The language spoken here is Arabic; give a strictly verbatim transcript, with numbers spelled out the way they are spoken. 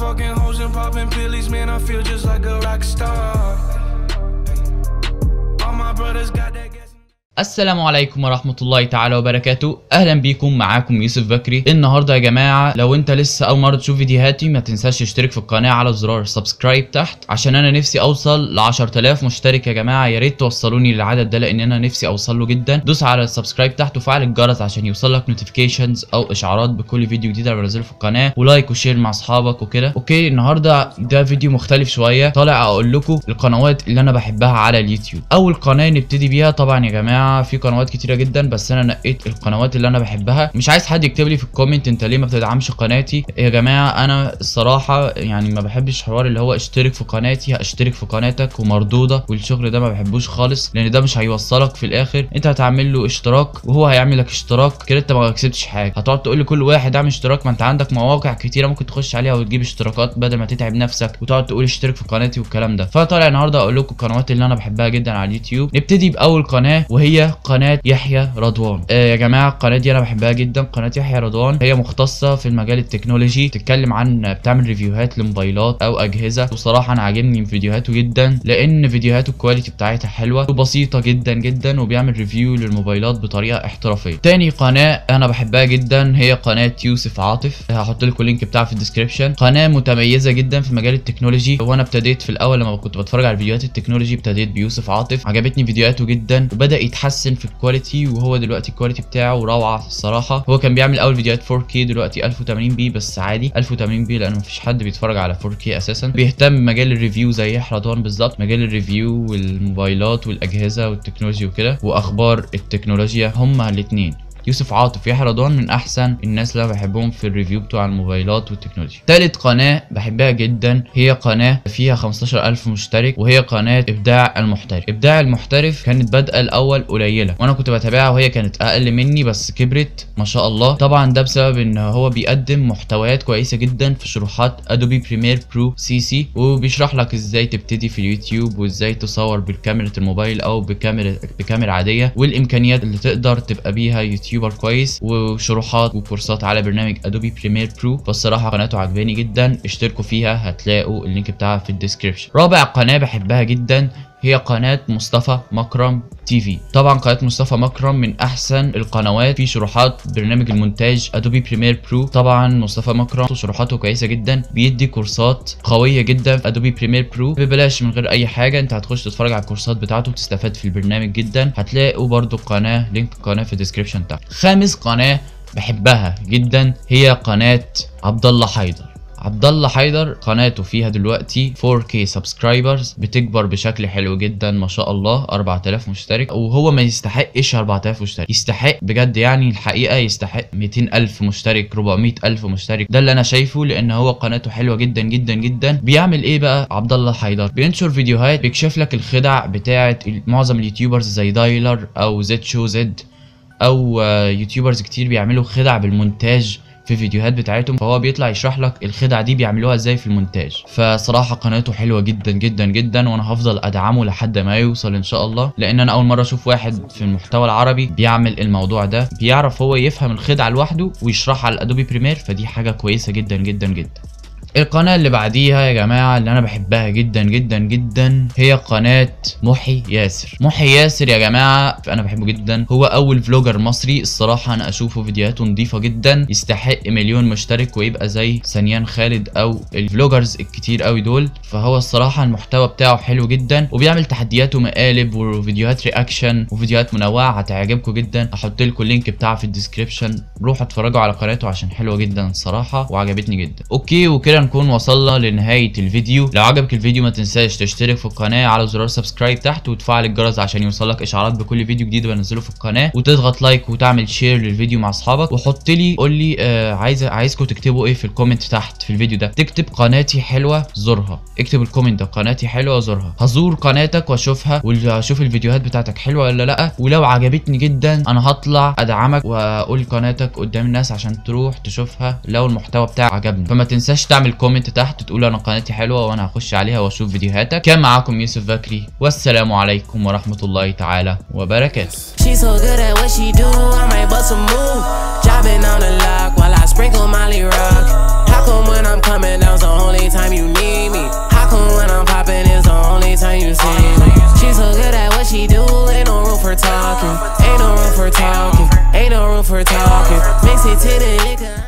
fucking hoes and popping pillies, man, I feel just like a rock star. All my brothers got that gas. السلام عليكم ورحمة الله تعالى وبركاته. اهلا بيكم، معاكم يوسف بكري. النهارده يا جماعة لو انت لسه اول مرة تشوف فيديوهاتي ما تنساش تشترك في القناة على زرار سبسكرايب تحت، عشان انا نفسي اوصل ل عشرة آلاف مشترك يا جماعة. يا ريت توصلوني للعدد ده لان انا نفسي اوصل له جدا. دوس على السبسكرايب تحت وفعل الجرس عشان يوصلك نوتيفيكيشنز او اشعارات بكل فيديو جديد انا بنزله في القناة، ولايك وشير مع اصحابك وكده. اوكي، النهارده ده فيديو مختلف شوية، طالع اقول لكم القنوات اللي انا بحبها على اليوتيوب. اول قناة نبتدي بيها طبعا يا جماعة، في قنوات كتير كتيرة جدا بس انا نقيت القنوات اللي انا بحبها. مش عايز حد يكتب لي في الكومنت انت ليه ما بتدعمش قناتي. يا جماعه انا الصراحه يعني ما بحبش حوار اللي هو اشترك في قناتي هاشترك في قناتك ومردوده والشغل ده، ما بحبوش خالص لان ده مش هيوصلك في الاخر. انت هتعمل له اشتراك وهو هيعمل لك اشتراك كده، انت ما كسبتش حاجه. هتقعد تقول لكل واحد اعمل اشتراك، ما انت عندك مواقع كتيره ممكن تخش عليها وتجيب اشتراكات بدل ما تتعب نفسك وتقعد تقول اشترك في قناتي والكلام ده. فطالع النهارده اقول لكم القنوات اللي انا بحبها جدا على اليوتيوب. نبتدي باول قناه وهي قناه يحيى رضوان. آه يا جماعه القناه دي انا بحبها جدا. قناه يحيى رضوان هي مختصه في المجال التكنولوجي، تتكلم عن بتعمل ريفيوهات لموبايلات او اجهزه، وصراحه انا عاجبني فيديوهاته جدا لان فيديوهاته الكواليتي بتاعتها حلوه وبسيطه جدا جدا، وبيعمل ريفيو للموبايلات بطريقه احترافيه. تاني قناه انا بحبها جدا هي قناه يوسف عاطف، هحط لكم اللينك بتاعها في الديسكربشن. قناه متميزه جدا في مجال التكنولوجي، وانا ابتديت في الاول لما كنت بتفرج على فيديوهات التكنولوجي ابتديت بيوسف عاطف. عجبتني فيديوهاته جدا وبدا يتحسن في الكواليتي، وهو دلوقتي الكواليتي بتاعه روعه الصراحه. هو كان بيعمل اول فيديوهات فور كيه، دلوقتي ألف وثمانين بي بس عادي ألف وثمانين بي لان مفيش حد بيتفرج على فور كيه اساسا. بيهتم بمجال الريفيو زي يحيى رضوان بالظبط، مجال الريفيو والموبايلات والاجهزه والتكنولوجيا وكده واخبار التكنولوجيا. هما الاثنين يوسف عاطف ويحيى رضوان من احسن الناس اللي انا بحبهم في الريفيو بتوع الموبايلات والتكنولوجيا. تالت قناه بحبها جدا هي قناه فيها خمستاشر ألف مشترك، وهي قناه ابداع المحترف. ابداع المحترف كانت بادئه الاول قليله وانا كنت بتابعها وهي كانت اقل مني، بس كبرت ما شاء الله. طبعا ده بسبب ان هو بيقدم محتويات كويسه جدا في شروحات ادوبي بريمير برو سي سي، وبيشرح لك ازاي تبتدي في اليوتيوب وازاي تصور بالكاميرا الموبايل او بكاميرا بكاميرا عاديه، والامكانيات اللي تقدر تبقى بيها يوتيوب يوتيوبر كويس، وشروحات وكورسات على برنامج ادوبي بريمير برو. فالصراحه قناته عجباني جدا، اشتركوا فيها هتلاقوا اللينك بتاعها في الديسكربشن. رابع قناه بحبها جدا هي قناة مصطفى مكرم تي في. طبعا قناة مصطفى مكرم من احسن القنوات في شروحات برنامج المونتاج ادوبي بريمير برو. طبعا مصطفى مكرم شروحاته كويسة جدا، بيدي كورسات قوية جدا في ادوبي بريمير برو ببلاش من غير اي حاجة. انت هتخش تتفرج على الكورسات بتاعته وتستفاد في البرنامج جدا. هتلاقوا برضو القناة لينك القناة في الديسكربشن تحت. خامس قناة بحبها جدا هي قناة عبد الله حيدر. عبد الله حيدر قناته فيها دلوقتي فور كيه سبسكرايبرز، بتكبر بشكل حلو جدا ما شاء الله، أربعة آلاف مشترك. وهو ما يستحقش أربعة آلاف مشترك، يستحق بجد يعني الحقيقه يستحق مئتين ألف مشترك، أربعمئة ألف مشترك. ده اللي انا شايفه لان هو قناته حلوه جدا جدا جدا. بيعمل ايه بقى عبد الله حيدر؟ بينشر فيديوهات بيكشف لك الخدع بتاعه معظم اليوتيوبرز زي دايلر او زد شو زد او يوتيوبرز كتير بيعملوا خدع بالمونتاج في فيديوهات بتاعتهم، فهو بيطلع يشرح لك الخدعه دي بيعملوها ازاي في المونتاج. فصراحه قناته حلوه جدا جدا جدا، وانا هفضل ادعمه لحد ما يوصل ان شاء الله، لان انا اول مره اشوف واحد في المحتوى العربي بيعمل الموضوع ده، بيعرف هو يفهم الخدعه لوحده ويشرحها على الادوبي بريمير، فدي حاجه كويسه جدا جدا جدا. القناة اللي بعديها يا جماعة اللي انا بحبها جدا جدا جدا هي قناة محي ياسر. محي ياسر يا جماعة انا بحبه جدا، هو اول فلوجر مصري الصراحة انا اشوفه فيديوهاته نظيفة جدا، يستحق مليون مشترك ويبقى زي سنيان خالد او الفلوجرز الكتير قوي دول. فهو الصراحة المحتوى بتاعه حلو جدا، وبيعمل تحديات ومقالب وفيديوهات رياكشن وفيديوهات منوعة هتعجبكم جدا. هحط لكم اللينك بتاعه في الديسكربشن، روحوا اتفرجوا على قناته عشان حلوة جدا الصراحة وعجبتني جدا. اوكي وكده نكون وصلنا لنهاية الفيديو. لو عجبك الفيديو ما تنساش تشترك في القناة على زرار سبسكرايب تحت وتفعل الجرس عشان يوصلك اشعارات بكل فيديو جديد بنزله في القناة، وتضغط لايك وتعمل شير للفيديو مع اصحابك. وحط لي قول لي آه عايز عايزكم تكتبوا ايه في الكومنت تحت في الفيديو ده. تكتب قناتي حلوة زورها، اكتب الكومنت ده قناتي حلوة زورها، هزور قناتك واشوفها واشوف الفيديوهات بتاعتك حلوة ولا لا. ولو عجبتني جدا انا هطلع ادعمك واقول قناتك قدام الناس عشان تروح تشوفها لو المحتوى بتاعك عجبني. فما تنساش تعمل كومنت تحت تقول انا قناتي حلوه وانا هخش عليها واشوف فيديوهاتك. كان معاكم يوسف بكري والسلام عليكم ورحمه الله تعالى وبركاته. Jobbing on the lock while I sprinkle Molly Rock. How come when I'm coming down so only talking, ain't no room for talking. Mix it to the liquor.